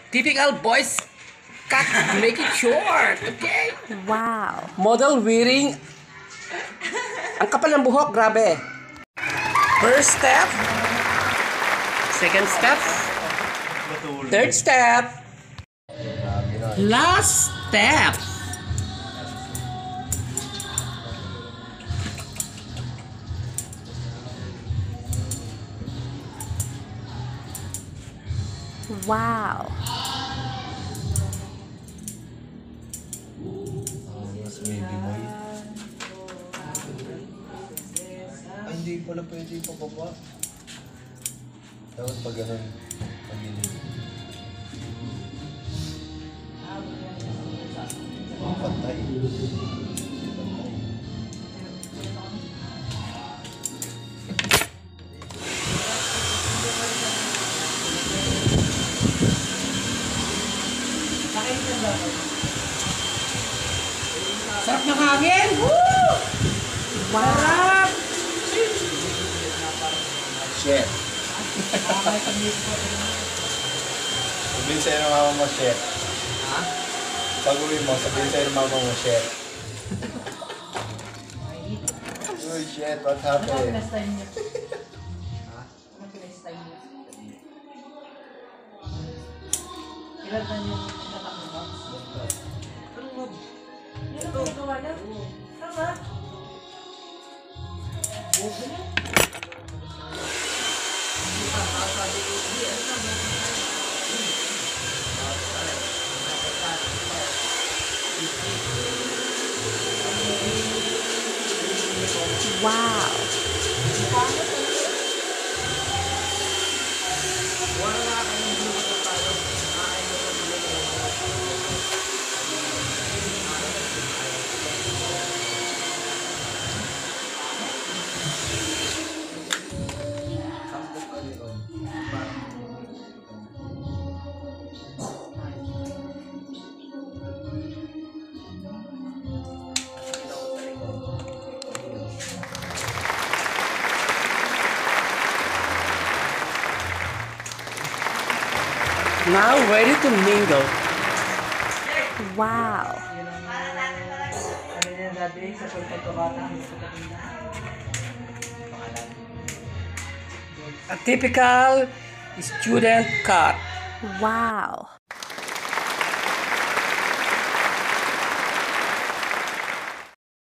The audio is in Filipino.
Typical boys cut, make it short, okay? Wow. Model wearing, ang kapal ng buhok, grabe. First step, second step, third step, last step. Wow. Mas baby boy. Ay, hindi pala pwede ipababa. Dapat pag ganun, pag-ilig. Pantay. Sarap ng hangin! Woo! Sarap! Shit. Sabihin sa'yo ng mama mo, shit. Ha? Pag uwi mo, sabihin sa'yo ng mama mo, shit. Uy, shit, what happened? Wow. Now ready to mingle. Wow. A typical student cut. Wow.